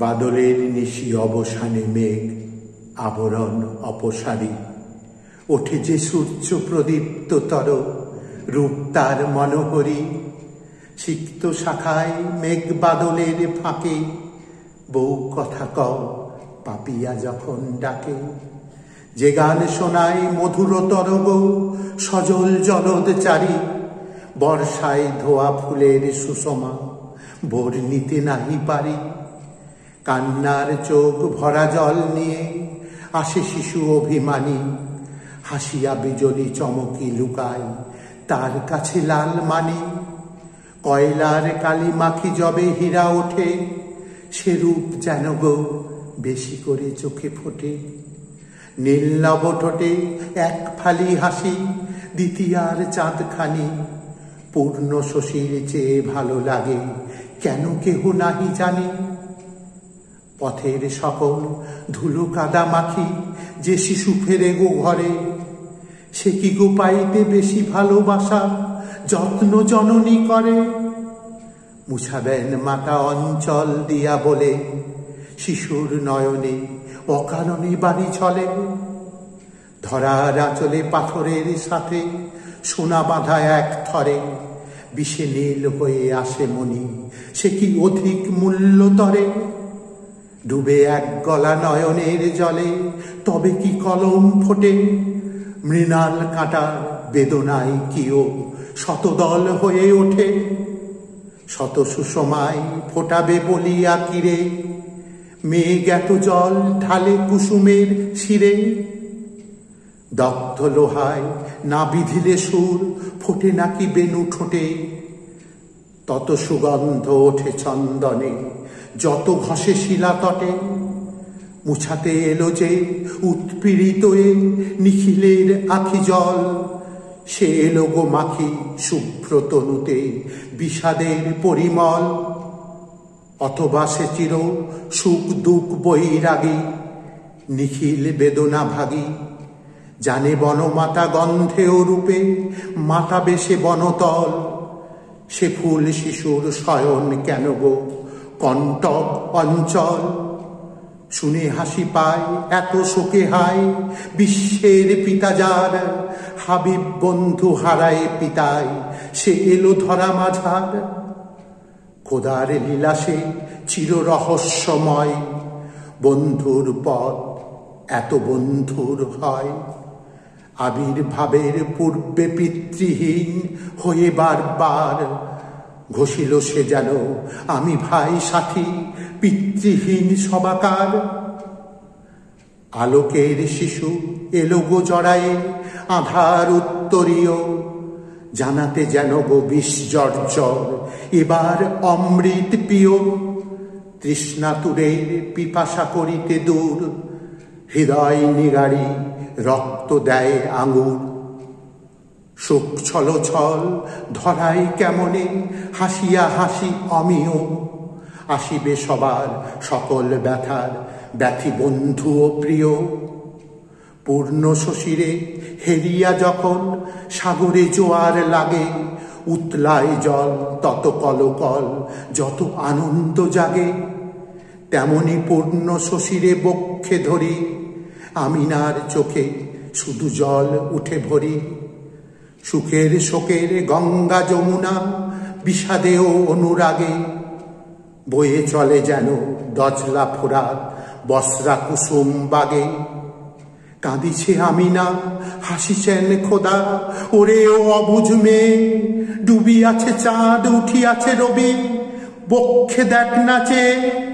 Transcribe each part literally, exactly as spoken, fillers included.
বাদলের নিশি অবসানে মেঘ আবরণ অপসারী, ওঠে যে সূর্য প্রদীপ্ততর রূপ তার মনোহরী। সিক্ত শাখায় মেঘ বাদলের ফাঁকে বউ কথা কও পাপিয়া যখন ডাকে। যে গান শোনায় মধুরতর গো সজল জলদ চারি, বর্ষায় ধোয়া ফুলের সুষমা ভোর নিতে নাহি পারি। কান্নার চোখ ভরা জল নিয়ে আসে শিশু অভিমানী, হাসিয়া বিজলি চমকি লুকায় তার কাছে লাল মানি। কয়লার কালি মাখি যবে হীরা ওঠে, সে রূপ যেন গো বেশি করে চোখে ফোটে। নীল নব ঠোঁটে এক ফালি হাসি, দ্বিতীয়ার চাঁদখানি পূর্ণ শশীর চেয়ে ভালো লাগে কেন কেহ নাহি জানি। পথের সকল ধুলো কাদা মাখি যে শিশু ফেরে গো ঘরে, সে কি গো পাইতে বেশি ভালোবাসা যত্ন জননী করে। মুছাবেন মাতা অঞ্চল দিয়া বলে, শিশুর নয়নে অকারণে বাড়ি চলে। ধরার আঁচলে পাথরের সাথে সোনা বাঁধা এক থরে, বিষে নীল হয়ে আসে মনি সে কি অধিক মূল্যতরে। ডুবে এক গলা নয়নের জলে তবে কি কলম ফোটে, মৃণাল কাঁটার বেদনায় কিও শতদল হয়ে ওঠে। শত সুষমায় ফোটাবে বলিয়া কিরে, মেঘ এত জল ঢালে কুসুমের শিরে। দগ্ধ লোহায় না বিধিলে সুর ফোটে নাকি বেনু ঠোঁটে, তত সুগন্ধ ওঠে চন্দনে যত ঘষে শিলা তটে। মুছাতে এলো যে উৎপীড়িত এ নিখিলের আখি জল, সে এলো গো মাখি শুভ্র তনুতে বিষাদের পরিমল। অথবা সে চির সুখ দুঃখ বৈরাগী, নিখিল বেদনা ভাগী। জানে বনমাতা গন্ধেয় রূপে মাতাবে সে বনতল, সে ফুল শিশুর শয়ন কেন গো কণ্টক অঞ্চল। শুনে হাসি পায় এত শোকে হায় বিশ্বের পিতা যার, হাবিব বন্ধু হারায় পিতায় সে এলো ধরা মাঝার। খোদার লীলা সে চির রহস্যময়, বন্ধুর পথ এত বন্ধুর হয়। আবির্ভাবের পূর্বে পিতৃহীন হয়ে বারবার ঘষিল সে যেন আমি ভাই সাথী পিতৃহীন সবাকার। আলোকের শিশু এলো গো জড়ায়ে আধার উত্তরীয়, জানাতে যেন গো বিশ্বর্জর এবার অমৃত পিয়। তৃষ্ণাতুরের পিপাসা করিতে দূর, হৃদয় নিগাড়ি রক্ত দেয় আঙুর। শোক ছল ছল ধরাই কেমনে হাসিয়া হাসি অমিয়, আসিবে সবার সকল ব্যথার ব্যথি বন্ধু ও প্রিয়। পূর্ণ শশীরে হেরিয়া যখন সাগরে জোয়ার লাগে, উতলায় জল তত কলকল যত আনন্দ জাগে। তেমনি পূর্ণ শশীরে বক্ষে ধরি, আমিনার চোখে শুধু জল উঠে ভরি। সুখের শোকের গঙ্গা যমুনা বিষাদে ও অনুরাগে, বয়ে চলে যেন দজলা ফোরাত বসরা কুসুম বাগে। কাঁদিছে আমিনা হাসিছেন খোদা, ওরে ও অবুঝ মেয়ে, ডুবিয়াছে চাঁদ উঠিয়াছে রবি, বক্ষে দেখ নাচে।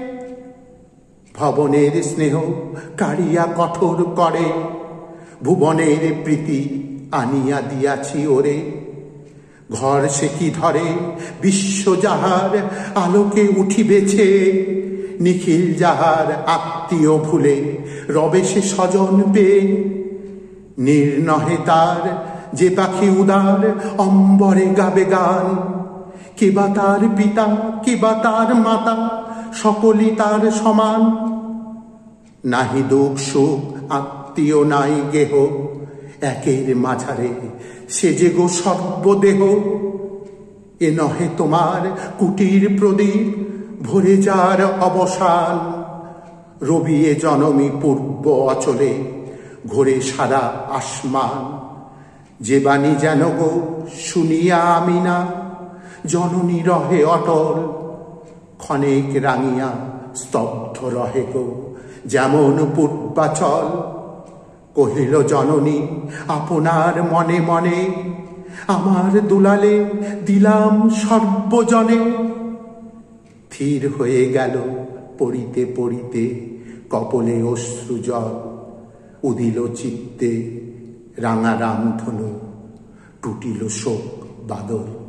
ভবনের স্নেহ কাড়িয়া কঠোর করে, ভুবনের প্রীতি আনিয়া দিয়াছি ওরে। ঘর সে কি ধরে বিশ্ব যাহার আলোকে উঠিবেছে, নিখিল যাহার আত্মীয় ভুলে রবে সে স্বজন পেয়ে। নির্নহে তার যে পাখি উদার অম্বরে গাবে গান, কিবা তার পিতা কিবা তার মাতা সকলই তার সমান। নাহি দুঃখ সুখ আত্মীয় নাই গেহ, একের মাঝারে সে যে গো সর্বদেহ। এ নহে তোমার কুটির প্রদীপ ভরে যার অবসান, রবিয়ে জনমী পূর্ব অচলে ঘোরে সারা আসমান। যে বাণী যেন গো শুনিয়া আমি না, জননী রহে অটল, ক্ষণেক রাঙিয়া স্তব্ধ রহে গো যেমন পূর্বাচল। কহিল জননী আপনার মনে মনে, আমার দুলালে দিলাম সর্বজনে। থির হয়ে গেল পড়িতে পড়িতে কপলে অশ্রুজল, উদিল চিত্তে রাঙা রামধনু, টুটিল শোক বাদল।